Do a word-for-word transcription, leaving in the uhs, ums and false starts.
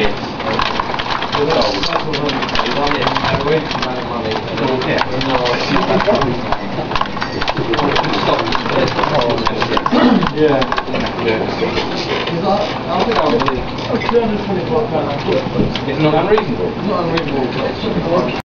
Yes. Yeah. Yeah. I think I would. two hundred twenty-five pounds. It's not unreasonable. Not unreasonable.